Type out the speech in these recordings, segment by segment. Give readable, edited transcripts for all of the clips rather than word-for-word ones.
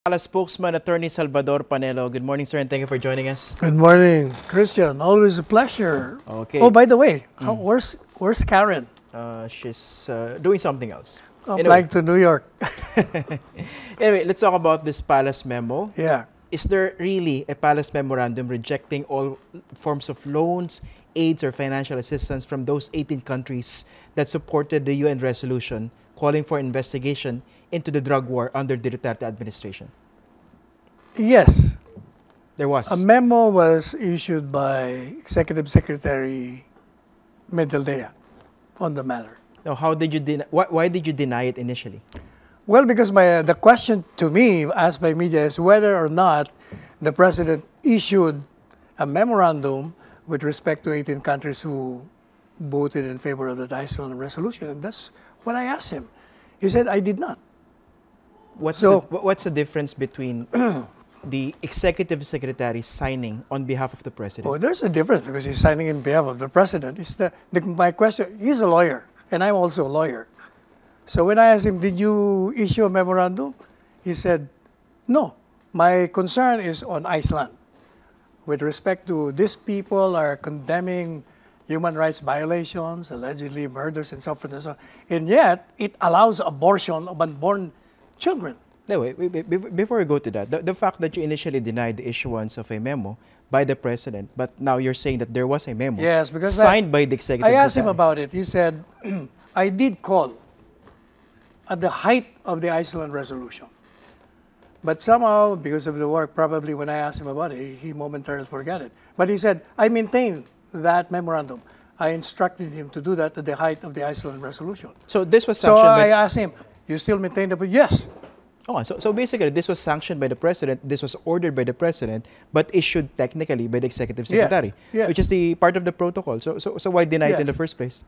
Spokesman Attorney Salvador Panelo. Good morning, sir, and thank you for joining us. Good morning, Christian. Always a pleasure. Okay. Oh, by the way, where's Karen? She's doing something else. I'm flying to New York. Anyway, let's talk about this palace memo. Yeah. Is there really a palace memorandum rejecting all forms of loans, aids, or financial assistance from those 18 countries that supported the UN resolution calling for investigation into the drug war under the Duterte administration? Yes. There was. A memo was issued by Executive Secretary Medialdea on the matter. Now, how did you why did you deny it initially? Well, because the question to me asked by media is whether or not the president issued a memorandum with respect to 18 countries who voted in favor of the Iceland resolution. And that's what I asked him. He said, I did not. What's the difference between the executive secretary signing on behalf of the president? Oh, there's a difference because he's signing in behalf of the president. My question, he's a lawyer, and I'm also a lawyer. So when I asked him, did you issue a memorandum? He said, no. My concern is on Iceland. With respect to these people are condemning human rights violations, allegedly murders and so forth and so on. And yet, it allows abortion of unborn children. No, wait, before we go to that, the fact that you initially denied the issuance of a memo by the president, but now you're saying that there was a memo because signed by the executive I asked secretary. him about it. He said, I did call at the height of the Iceland resolution. But somehow, because of the work, probably when I asked him about it, he momentarily forgot it. But he said, I maintain that memorandum. I instructed him to do that at the height of the Iceland resolution. So this was sanctioned I asked him, you still maintain that? Yes. Oh, so basically, this was sanctioned by the president, this was ordered by the president, but issued technically by the executive secretary, Yes. which is the part of the protocol. So why deny it in the first place?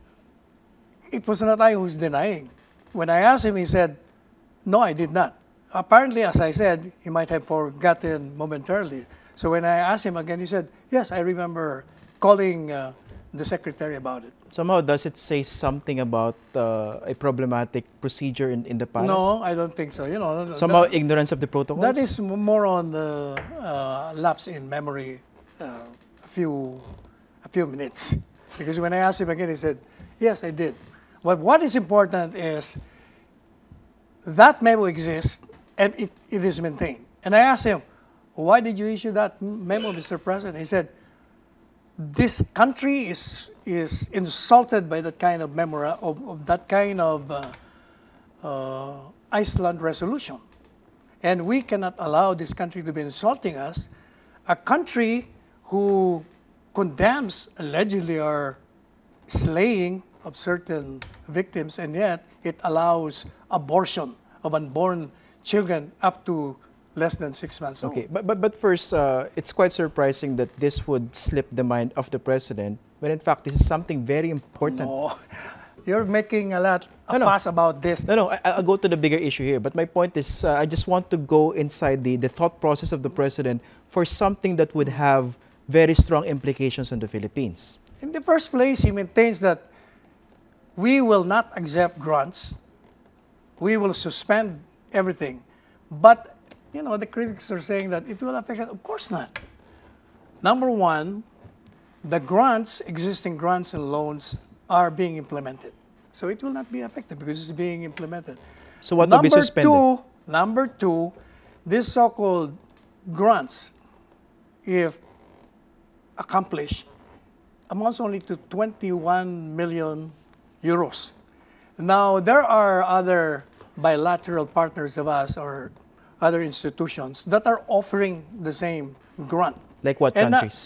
It was not I who was denying. When I asked him, he said, no, I did not. Apparently, as I said, he might have forgotten momentarily. So when I asked him again, he said, yes, I remember calling the secretary about it. Somehow, does it say something about a problematic procedure in the palace? No, I don't think so. You know, somehow ignorance of the protocols? That is more on the lapse in memory a few minutes. Because when I asked him again, he said, yes, I did. But what is important is that memo exists and it is maintained. And I asked him, why did you issue that memo, Mr. President? He said, this country is insulted by that kind of of that kind of Iceland resolution. And we cannot allow this country to be insulting us. A country who condemns allegedly our slaying of certain victims, and yet it allows abortion of unborn children up to less than 6 months old. Okay, but first, it's quite surprising that this would slip the mind of the president, when in fact this is something very important. No, you're making a fuss about this. No, I'll go to the bigger issue here. But my point is, I just want to go inside the thought process of the president for something that would have very strong implications on the Philippines. In the first place, he maintains that we will not accept grants. We will suspend everything. But, you know, the critics are saying that it will affect us. Of course not. Number one, the existing grants and loans are being implemented. So it will not be affected because it's being implemented. So what will be suspended? Number two, these so-called grants, if accomplished, amounts only to 21 million euros. Now, there are other bilateral partners of us or other institutions that are offering the same grant. Like what countries?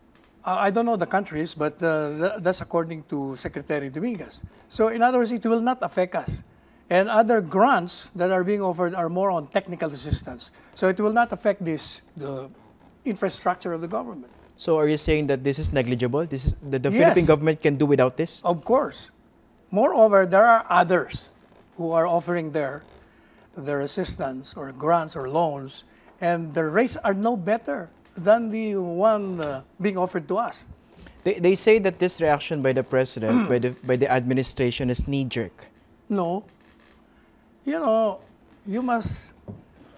I don't know the countries, but that's according to Secretary Dominguez. So in other words, it will not affect us. And other grants that are being offered are more on technical assistance. So it will not affect the infrastructure of the government. So are you saying that this is negligible? This is the Philippine government can do without this? Of course. Moreover, there are others who are offering their assistance or grants or loans, and the rates are no better than the one being offered to us. They say that this reaction by the president, by the administration, is knee-jerk. No. You know, you must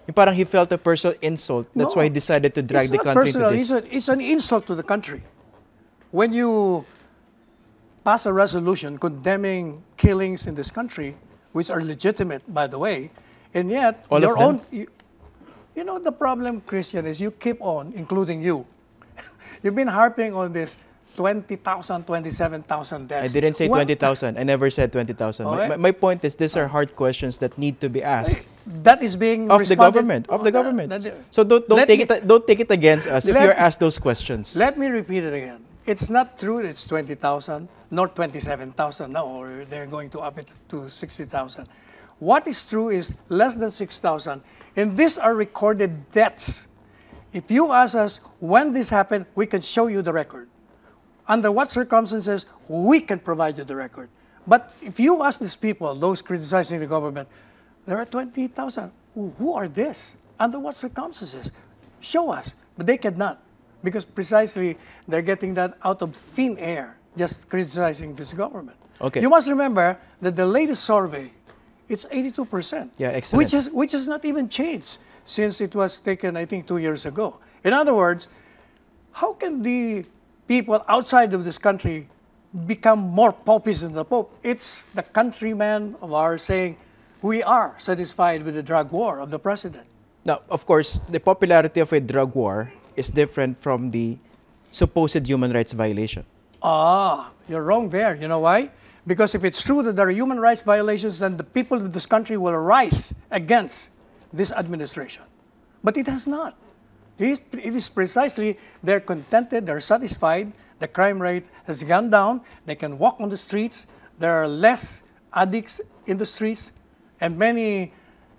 Yung parang he felt a personal insult. That's No, why he decided to drag it's the not country personal. into this. It's an insult to the country. When you pass a resolution condemning killings in this country, which are legitimate, by the way, and yet All your of them? own, you know, the problem, Christian, is you keep on, including you. You've been harping on this 20,000, 27,000 deaths. I didn't say Well, 20,000. I never said 20,000. Okay. My point is these are hard questions that need to be asked that is being of the responded- government. Of the that- government. that- So don't Let take me- it don't take it against us if Let- you're asked those questions. Let me repeat it again. It's not true it's 20,000, nor 27,000. No, or they're going to up it to 60,000. What is true is less than 6,000. And these are recorded deaths. If you ask us when this happened, we can show you the record. Under what circumstances, we can provide you the record. But if you ask these people, those criticizing the government, there are 20,000. Who are this? Under what circumstances? Show us. But they cannot. Because precisely they're getting that out of thin air, just criticizing this government. Okay. You must remember that the latest survey, it's 82%. Yeah, excellent. Which has not even changed since it was taken, I think, 2 years ago. In other words, how can the people outside of this country become more popist than the Pope? It's the countrymen of ours saying, we are satisfied with the drug war of the president. Now, of course, the popularity of a drug war is different from the supposed human rights violation. Ah, you're wrong there. You know why? Because if it's true that there are human rights violations, then the people of this country will rise against this administration. But it has not. It is precisely they're contented, they're satisfied, the crime rate has gone down, they can walk on the streets, there are less addicts in the streets, and many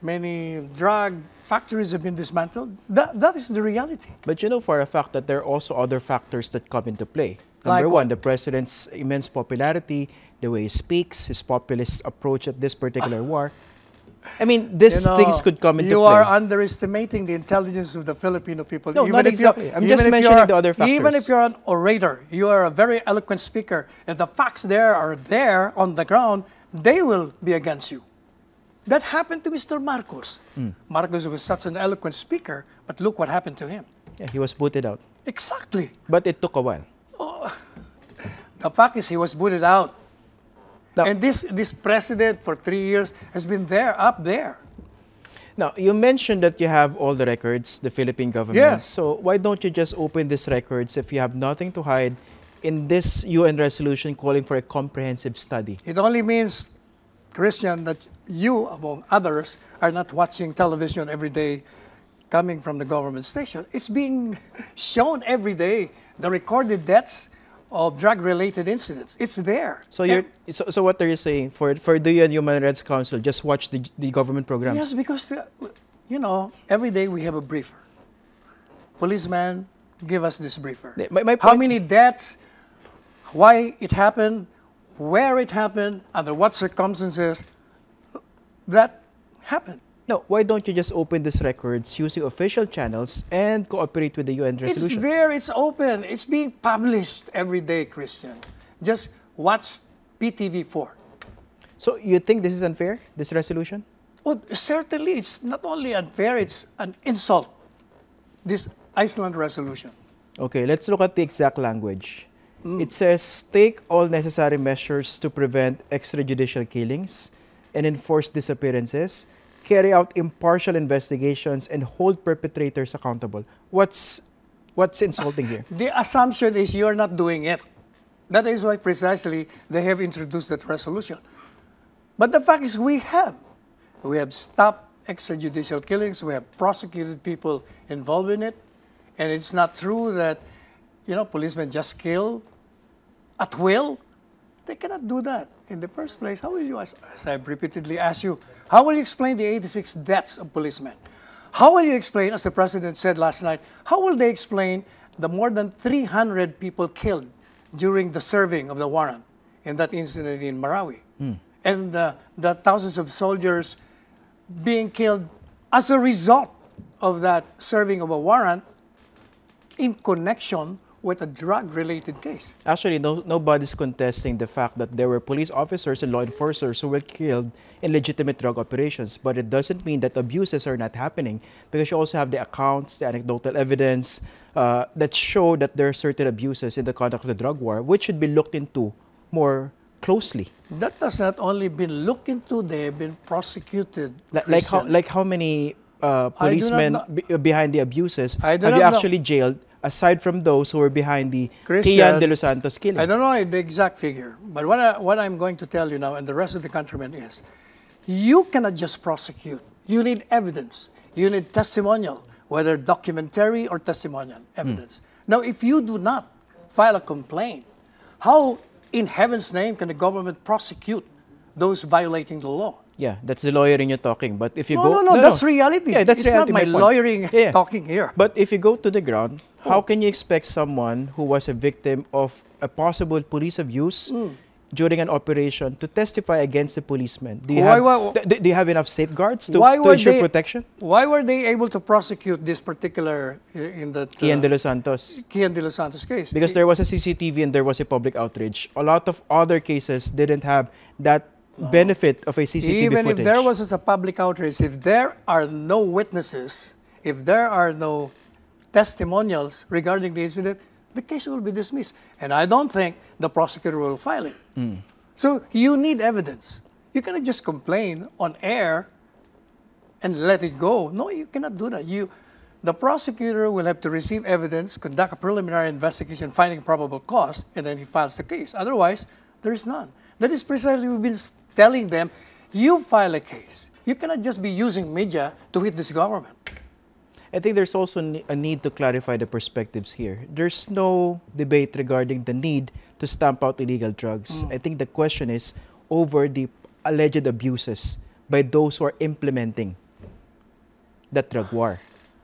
drug factories have been dismantled. That is the reality. But you know for a fact that there are also other factors that come into play. Like Number what? one, the president's immense popularity, the way he speaks, his populist approach at this particular war. I mean, these things could come into you play. are underestimating the intelligence of the Filipino people. No, not if you're- exactly. I'm even just if mentioning you're- the other factors. Even if you're an orator, you are a very eloquent speaker, if the facts there are there on the ground, they will be against you. That happened to Mr. Marcos. Marcos was such an eloquent speaker, but look what happened to him. Yeah, he was booted out. Exactly. But it took a while. The fact is he was booted out. Now- And this president for 3 years has been there, up there. Now, you mentioned that you have all the records, the Philippine government. Yes. So why don't you just open these records if you have nothing to hide in this UN resolution calling for a comprehensive study? It only means, Christian, that you, among others, are not watching television every day coming from the government station. It's being shown every day, the recorded deaths of drug-related incidents. It's there. So so what are you saying? For the UN Human Rights Council, just watch the government programs? Yes, because, every day we have a briefer. Policeman, give us this briefer. My How point- many deaths, why it happened, where it happened, under what circumstances that happened. No, why don't you just open these records using official channels and cooperate with the UN It's resolution? there, it's open, it's being published every day, Christian. Just watch PTV4. So you think this is unfair, this resolution? Well, certainly, it's not only unfair, it's an insult, this Iceland resolution. Okay, let's look at the exact language. It says, take all necessary measures to prevent extrajudicial killings and enforce disappearances, carry out impartial investigations, and hold perpetrators accountable. What's insulting here? The assumption is you're not doing it. That is why precisely they have introduced that resolution. But the fact is we have. We have stopped extrajudicial killings. We have prosecuted people involved in it. And it's not true that, policemen just kill at will. They cannot do that. In the first place, how will you, as I've repeatedly asked you, how will you explain the 86 deaths of policemen? How will you explain, as the President said last night, how will they explain the more than 300 people killed during the serving of the warrant in that incident in Marawi? And the thousands of soldiers being killed as a result of that serving of a warrant in connection with a drug-related case. Actually, nobody's contesting the fact that there were police officers and law enforcers who were killed in legitimate drug operations, but it doesn't mean that abuses are not happening, because you also have the accounts, the anecdotal evidence that show that there are certain abuses in the conduct of the drug war, which should be looked into more closely. That has not only been looked into, they have been prosecuted. Like how many policemen behind the abuses have you actually jailed, aside from those who were behind the Kian de los Santos killing? I don't know the exact figure, but what I'm going to tell you now and the rest of the countrymen is, you cannot just prosecute. You need evidence. You need testimonial, whether documentary or testimonial evidence. Now, if you do not file a complaint, how in heaven's name can the government prosecute those violating the law? Yeah, that's the lawyering you're talking. But if you No, that's reality. Yeah, that's it's reality. Not my lawyering talking here. But if you go to the ground, how can you expect someone who was a victim of a possible police abuse during an operation to testify against the policeman? Do you have enough safeguards to ensure protection? Why were they able to prosecute this particular in the Kian de los Santos? Kian de los Santos case? Because there was a CCTV and there was a public outrage. A lot of other cases didn't have that benefit of a CCTV Even footage. if there was a public outrage, if there are no witnesses, if there are no testimonials regarding the incident, the case will be dismissed. And I don't think the prosecutor will file it. So you need evidence. You cannot just complain on air and let it go. No, you cannot do that. The prosecutor will have to receive evidence, conduct a preliminary investigation, finding probable cause, and then he files the case. Otherwise, there is none. That is precisely what we've been telling them. You file a case. You cannot just be using media to hit this government. I think there's also a need to clarify the perspectives here. There's no debate regarding the need to stamp out illegal drugs. I think the question is over the alleged abuses by those who are implementing that drug war.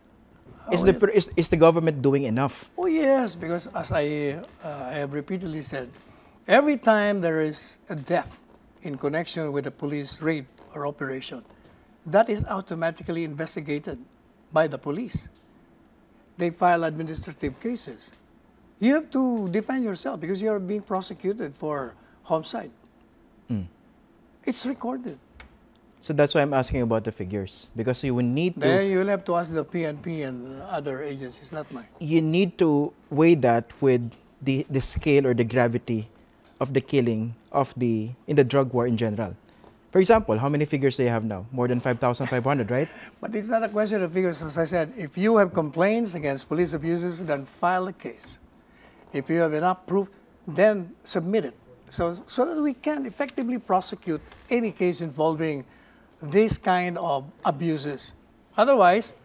Is the government doing enough? Oh yes, because as I have repeatedly said, every time there is a death in connection with a police raid or operation, that is automatically investigated by the police. They file administrative cases. You have to defend yourself because you are being prosecuted for homicide. It's recorded. So that's why I'm asking about the figures, because you will need to... Then you will have to ask the PNP and other agencies, not mine. You need to weigh that with the scale or the gravity of the killing in the drug war in general. For example, how many figures do you have now? More than 5,500, right? But it's not a question of figures. As I said, if you have complaints against police abuses, then file a case. If you have enough proof, then submit it. So that we can effectively prosecute any case involving this kind of abuses. Otherwise,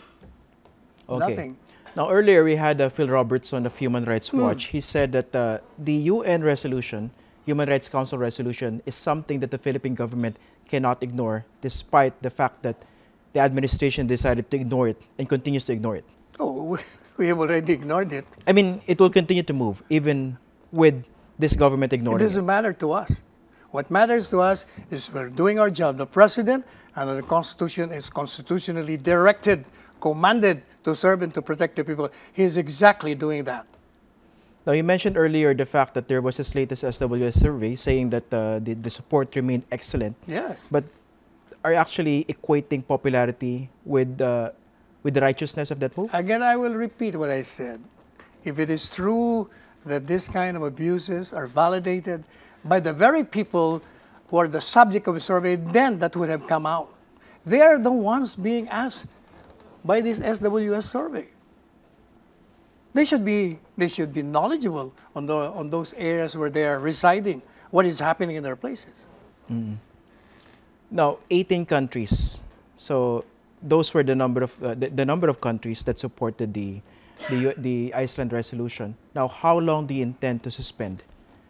nothing. Now, earlier we had Phil Robertson of Human Rights Watch. He said that the UN resolution, Human Rights Council resolution, is something that the Philippine government cannot ignore, despite the fact that the administration decided to ignore it and continues to ignore it. Oh, we have already ignored it. I mean, it will continue to move, even with this government ignoring it. It doesn't matter to us. What matters to us is we're doing our job. The President, under the Constitution, is constitutionally directed, commanded to serve and to protect the people. He is exactly doing that. Now, you mentioned earlier the fact that there was this latest SWS survey saying that the support remained excellent. Yes. But are you actually equating popularity with the righteousness of that move? Again, I will repeat what I said. If it is true that this kind of abuses are validated by the very people who are the subject of a survey, then that would have come out. They are the ones being asked by this SWS survey. They should be knowledgeable on those areas where they are residing, what is happening in their places. Now, 18 countries. So those were the number of countries that supported the Iceland resolution. Now, how long do you intend to suspend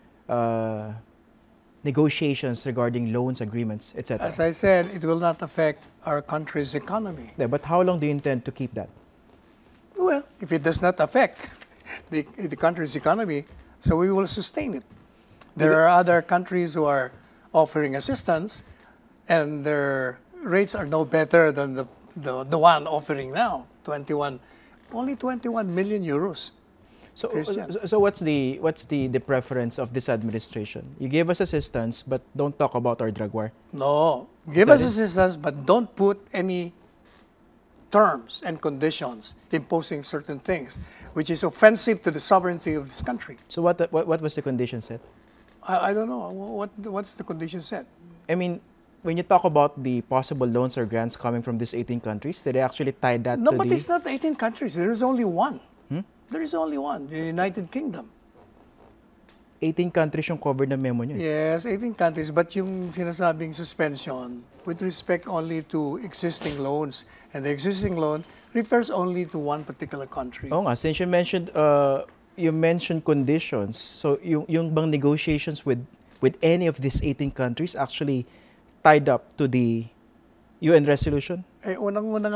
negotiations regarding loans, agreements, etc.? As I said, it will not affect our country's economy. Yeah, but how long do you intend to keep that? Well, if it does not affect the country's economy, so we will sustain it. There are other countries who are offering assistance, and their rates are no better than the one offering now, only 21 million euros. So, Christian. so what's the preference of this administration? You gave us assistance, but don't talk about our drug war. No, give that us it? assistance, but don't put any terms and conditions imposing certain things, which is offensive to the sovereignty of this country. So what was the condition set? I don't know. What's the condition set? I mean, when you talk about the possible loans or grants coming from these 18 countries, did they actually tie that No, to but the... it's not 18 countries. There is only one. There is only one, the United Kingdom. 18 countries yung covered na memo niyo. Yes, 18 countries, but yung sinasabing suspension with respect only to existing loans, and the existing loan refers only to one particular country. Oo nga, since you mentioned conditions, so yung bang negotiations with any of these 18 countries actually tied up to the UN resolution? Eh, unang-una nga,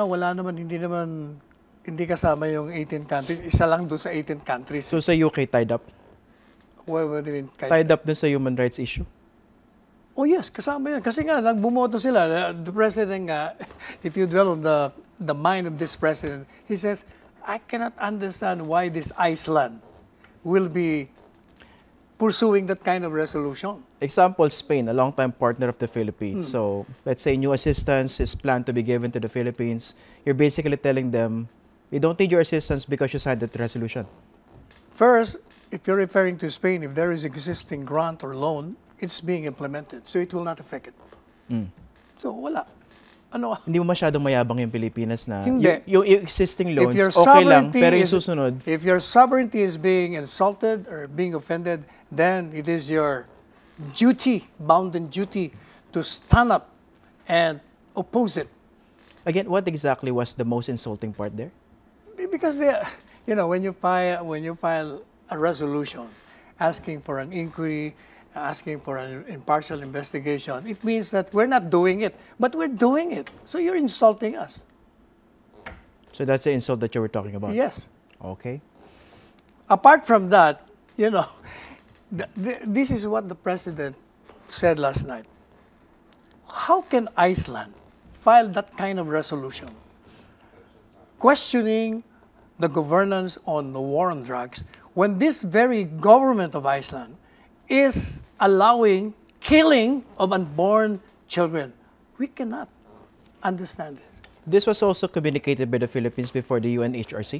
hindi kasama yung 18 countries. Isa lang doon sa 18 countries. So sa UK tied up? What do you mean? Tied up dun sa human rights issue? Oh yes, kasama yan. Kasi nga, nagbumoto sila. The president nga, if you dwell on the mind of this president, he says, I cannot understand why this Iceland will be pursuing that kind of resolution. Example, Spain, a long-time partner of the Philippines. So let's say new assistance is planned to be given to the Philippines. You're basically telling them, we don't need your assistance because you signed that resolution. First, if you're referring to Spain, if there is existing grant or loan, it's being implemented. So it will not affect it. So wala. Ano? Hindi mo masyadong mayabang yung Pilipinas na Hindi. yung existing loans, If your okay lang, sovereignty pero yung is- susunod, If your sovereignty is being insulted or being offended, then it is your duty, bounden duty, to stand up and oppose it. again, what exactly was the most insulting part there? Because when you file a resolution asking for an inquiry, asking for an impartial investigation, it means that we're not doing it, but we're doing it. So you're insulting us. So that's the insult that you were talking about? Yes. Okay. Apart from that, this is what the president said last night. How can Iceland file that kind of resolution, questioning the governance on the war on drugs, when this very government of Iceland is allowing killing of unborn children? We cannot understand it. This was also communicated by the Philippines before the UNHRC?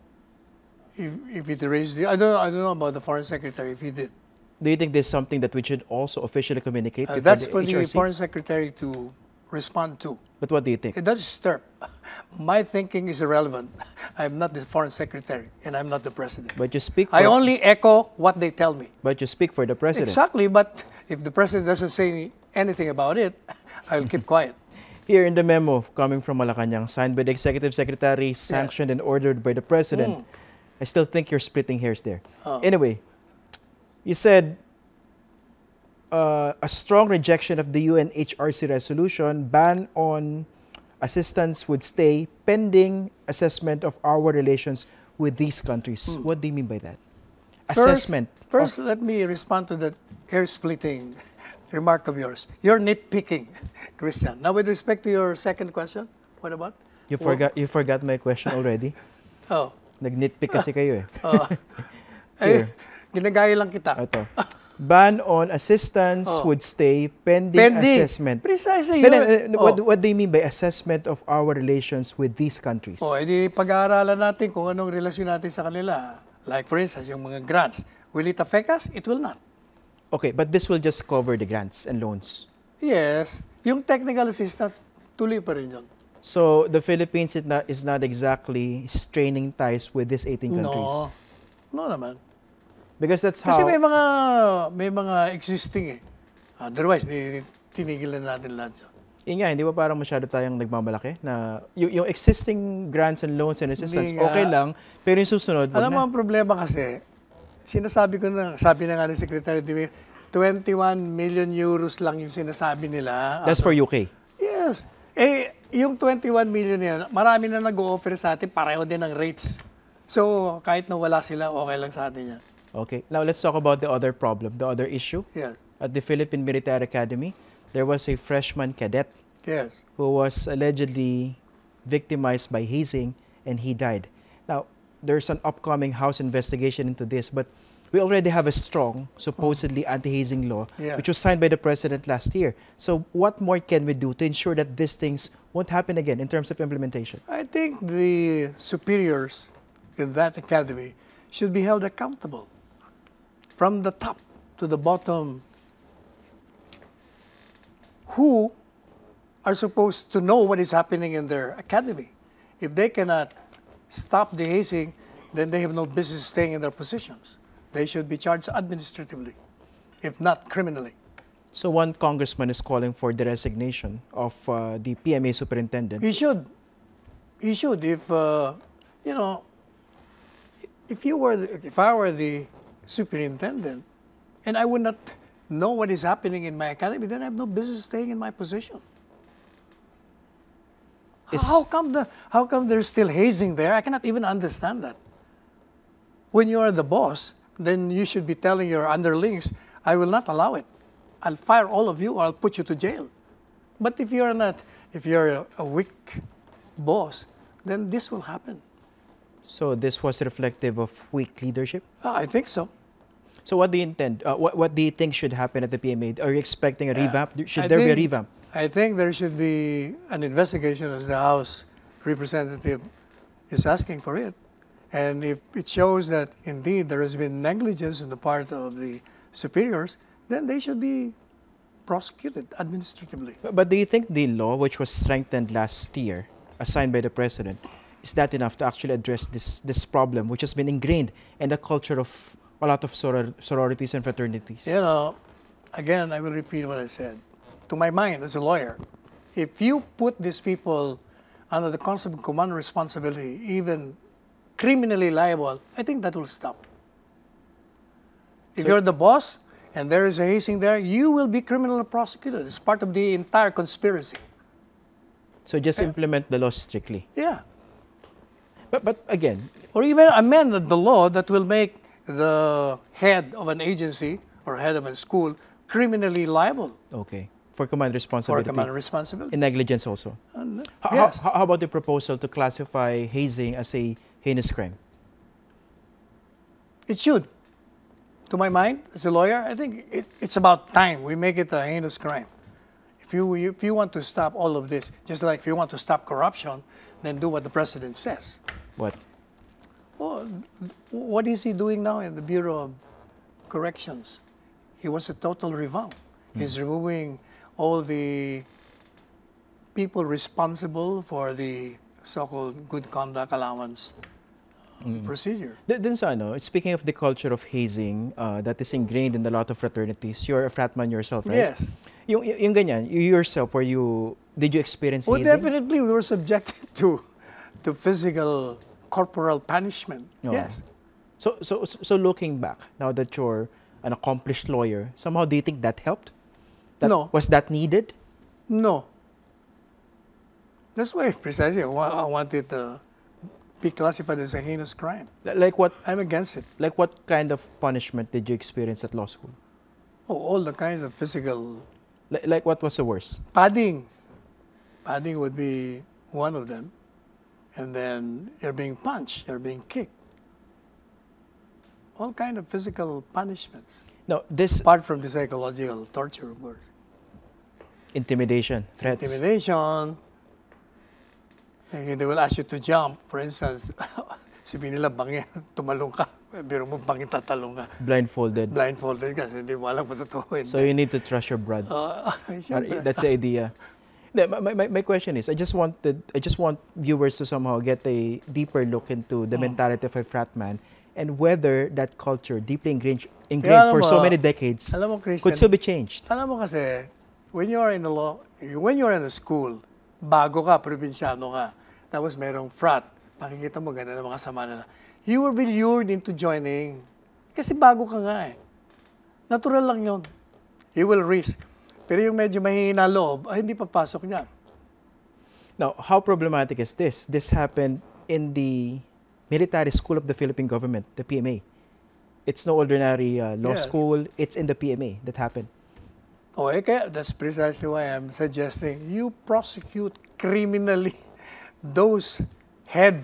If it raised, I don't know about the foreign secretary if he did. Do you think there's something that we should also officially communicate before That's the for the HRC? foreign secretary to respond to. But what do you think? It does disturb. My thinking is irrelevant. I'm not the foreign secretary, and I'm not the president. But you speak for, I only echo what they tell me. but you speak for the president. Exactly, but if the president doesn't say anything about it, I'll keep quiet. Here in the memo coming from Malacanang, signed by the Executive Secretary, sanctioned and ordered by the President, I still think you're splitting hairs there. Anyway, you said a strong rejection of the UNHRC resolution, ban on assistance would stay pending assessment of our relations with these countries. What do you mean by that? Assessment. First, let me respond to that hair-splitting remark of yours. You're nitpicking, Christian. Now, with respect to your second question, what about? You forgot my question already. Oh. Nag-nitpick kasi kayo eh. Eh, ginagaya lang kita. Ito. Ban on assistance would stay pending assessment. Precisely. What do you mean by assessment of our relations with these countries? Edi pag-aaralan natin kung anong relasyon natin sa kanila. Like for instance, yung mga grants. Will it affect us? It will not. Okay, but this will just cover the grants and loans. Yes. Yung technical assistance, tuloy pa rin yun. So the Philippines is not exactly straining ties with these 18 countries. No naman. Because that's how... Kasi may mga existing eh. Otherwise, tinigilan natin lahat yun. Yun nga, hindi ba parang masyado tayong nagmamalaki na yung existing grants and loans and assistance, okay lang, pero yung susunod, wag Alam mo na. ang problema kasi, sabi na nga ni Secretary Dimi, 21 million euros lang yung sinasabi nila. That's for UK. Yes. Eh, yung 21 million yan, marami na nag-o-offer sa atin, pareho din ng rates. So, kahit na wala sila, okay lang sa atin yan. Okay. Now, let's talk about the other problem, the other issue. Yeah. At the Philippine Military Academy, there was a freshman cadet Yes. who was allegedly victimized by hazing and he died. Now, there's an upcoming House investigation into this, but we already have a strong, supposedly anti-hazing law, which was signed by the president last year. So what more can we do to ensure that these things won't happen again in terms of implementation? I think the superiors in that academy should be held accountable from the top to the bottom, who are supposed to know what is happening in their academy. If they cannot stop the hazing, then they have no business staying in their positions. They should be charged administratively, if not criminally. So one congressman is calling for the resignation of the PMA superintendent. He should. He should. If you know, if I were the superintendent, and I would not know what is happening in my academy, then I have no business staying in my position. How come there's still hazing there? I cannot even understand that. When you are the boss, then you should be telling your underlings, I will not allow it. I'll fire all of you or I'll put you to jail. But if you're not, if you're a weak boss, then this will happen. So this was reflective of weak leadership? I think so. So what do you intend? What do you think should happen at the PMA? Are you expecting a revamp? Should there be a revamp? I think there should be an investigation, as the House representative is asking for it. And if it shows that indeed there has been negligence on the part of the superiors, then they should be prosecuted administratively. But do you think the law, which was strengthened last year, signed by the president, is that enough to actually address this problem, which has been ingrained in the culture of a lot of sororities and fraternities? You know, again, I will repeat what I said. To my mind, as a lawyer, if you put these people under the concept of command responsibility, even criminally liable, I think that will stop. If you're the boss and there is a hazing there, you will be criminally prosecuted. It's part of the entire conspiracy. So just implement the law strictly. Yeah. But again, or even amend the law that will make the head of an agency or head of a school criminally liable. Okay. For command responsibility. For command responsibility. And negligence also. Yes. How about the proposal to classify hazing as a heinous crime? It should. To my mind, as a lawyer, I think it's about time we make it a heinous crime. If you want to stop all of this, just like if you want to stop corruption, then do what the president says. What? Well, what is he doing now in the Bureau of Corrections? He wants a total revamp. He's removing all the people responsible for the so-called good conduct allowance procedure. Dun sa ano, speaking of the culture of hazing that is ingrained in a lot of fraternities, you're a fratman yourself, right? Yes. Yung ganyan, you yourself, did you experience hazing? Well, definitely we were subjected to physical, corporal punishment. Oh. Yes. So looking back, now that you're an accomplished lawyer, somehow do you think that helped? No. Was that needed? No. That's why precisely I wanted to be classified as a heinous crime. Like what? I'm against it. Like what kind of punishment did you experience at law school? Oh, all the kinds of physical. Like what was the worst? Padding. Padding would be one of them. And then you're being punched, you're being kicked. All kind of physical punishments. No, this apart from the psychological torture, of course. Intimidation, threats. Intimidation. They will ask you to jump. For instance, sabihin nila, bangi, tumalong ka. Biro mo, bangi tatalong ka. Blindfolded. Blindfolded kasi hindi mo alam kung totoo. So you need to trust your brads. That's the idea. My question is, I just want viewers to somehow get a deeper look into the mentality of a frat man and whether that culture, deeply ingrained for so many decades, could still be changed. Alam mo kasi, when you are in a school, bago ka, probinsyano ka, tapos merong frat, makikita mo ganda ng mga sama nila. You will be lured into joining. Kasi bago ka nga eh. Natural lang yun. You will risk. Pero yung medyo mahihina loob, hindi papasok niya. Now, how problematic is this? This happened in the military school of the Philippine government, the PMA. It's no ordinary law school. It's in the PMA that happened. Oh, kaya that's precisely why I'm suggesting you prosecute criminally those heads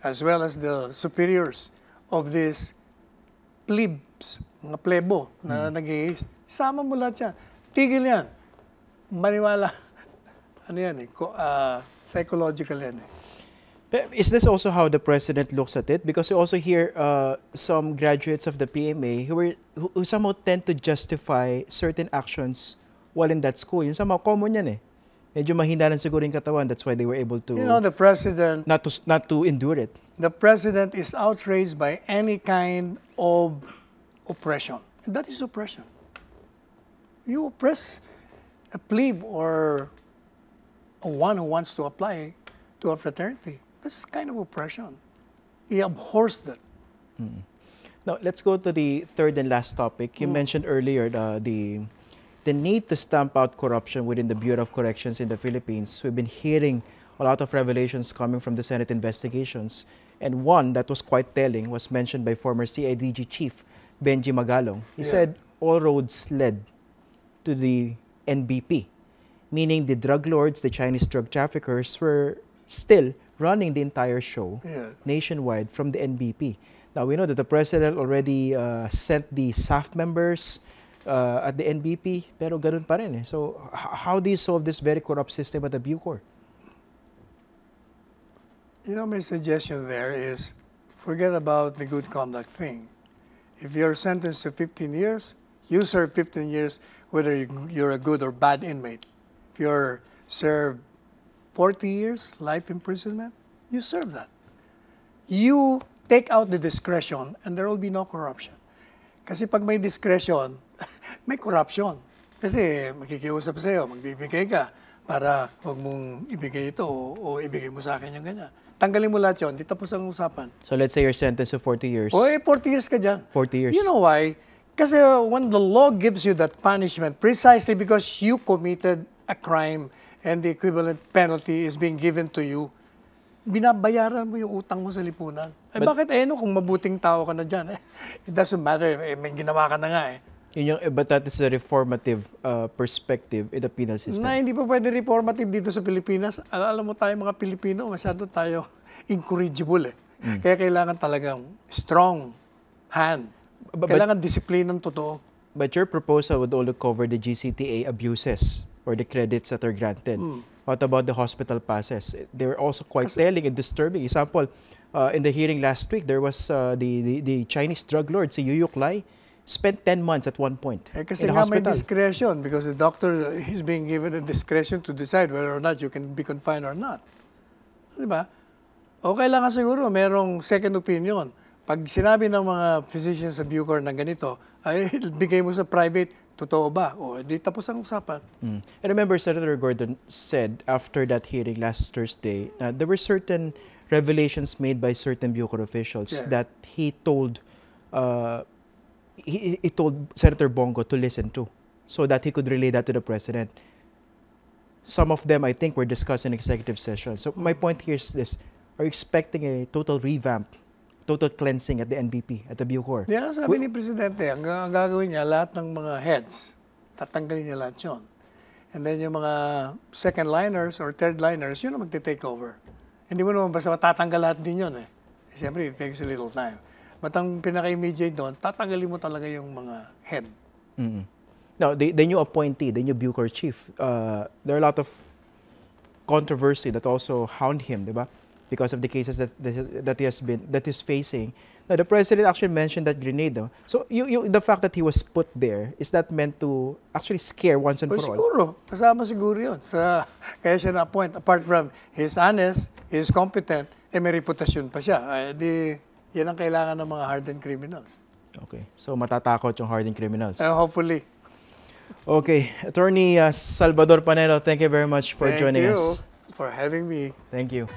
as well as the superiors of these plebs, mga plebo na nag-iis. Sama mo lahat yan. Tigil yan. Maniwala. Ano yan psychological yan But is this also how the president looks at it? Because you also hear some graduates of the PMA who somehow tend to justify certain actions while in that school. Yung somehow common yan Medyo mahina lang siguro yung katawan. That's why they were able to the president not to endure it. The president is outraged by any kind of oppression. And that is oppression. You oppress a plebe or a one who wants to apply to a fraternity. That's kind of oppression. He abhors that. Now, let's go to the third and last topic. You mentioned earlier the need to stamp out corruption within the Bureau of Corrections in the Philippines. We've been hearing a lot of revelations coming from the Senate investigations. And one that was quite telling was mentioned by former CIDG Chief Benji Magalong. He said all roads led to the NBP, meaning the drug lords, the Chinese drug traffickers were still running the entire show nationwide from the NBP. Now, we know that the president already sent the SAF members at the NBP, pero ganun pa rin So, how do you solve this very corrupt system at the Bucor? My suggestion there is forget about the good conduct thing. If you're sentenced to 15 years, you serve 15 years whether you're a good or bad inmate. If you're served 40 years, life imprisonment, you serve that. You take out the discretion and there will be no corruption. Kasi pag may discretion, may corruption. Kasi makikiusap sa'yo, magbibigay ka para huwag mong ibigay ito o ibigay mo sa akin yung ganyan. Tanggalin mo lahat yun, di tapos ang usapan. So let's say you're sentenced to 40 years. 40 years ka dyan. 40 years. You know why? Kasi when the law gives you that punishment, precisely because you committed a crime and the equivalent penalty is being given to you, binabayaran mo yung utang mo sa lipunan. Bakit kung mabuting tao ka na dyan? It doesn't matter, may ginawa ka na nga But that is a reformative perspective in the penal system. Na hindi pa pwede reformative dito sa Pilipinas. Alam mo tayo mga Pilipino, masyado tayo incorrigible Kaya kailangan talagang strong hand. Kailangan disiplinang totoo. But your proposal would only cover the GCTA abuses or the credits that are granted. What about the hospital passes? They were also quite telling and disturbing. Example, in the hearing last week, there was the Chinese drug lord, si Yuyuk Lai, spent 10 months at one point kasi in a nga hospital. May discretion because the doctor is being given a discretion to decide whether or not you can be confined or not. Diba? O kailangan siguro merong second opinion. Pag sinabi ng mga physicians sa Bucor na ganito, ay bigay mo sa private, totoo ba? O di tapos ang usapan. I remember Senator Gordon said after that hearing last Thursday that there were certain revelations made by certain Bucor officials that he told he told Senator Bongo to listen to so that he could relay that to the president. Some of them, I think, were discussed in executive session. So my point here is this. Are you expecting a total revamp, total cleansing at the NBP, at the Bucor? Yan ang sabi ni Presidente, ang gagawin niya, lahat ng mga heads, tatanggalin niya lahat yun. And then yung mga second liners or third liners, yun ang magte-take over. Hindi mo naman basta matatanggal lahat din yun Siyempre, it takes a little time. But ang pinaka-immediate doon, tatanggalin mo talaga yung mga head. Now, the new appointee, the new Bucor chief, there are a lot of controversy that also hound him, di ba? Because of the cases that he's facing. Now, the president actually mentioned that grenade. So, the fact that he was put there, is that meant to actually scare once and for all? Siguro. Kasama siguro yun. Kaya siya na-appoint. Apart from he's honest, he's competent, may reputasyon pa siya. Yan ang kailangan ng mga hardened criminals. Okay. So, matatakot yung hardened criminals. Hopefully. Okay. Attorney Salvador Panelo, thank you very much for joining us. Thank you for having me. Thank you.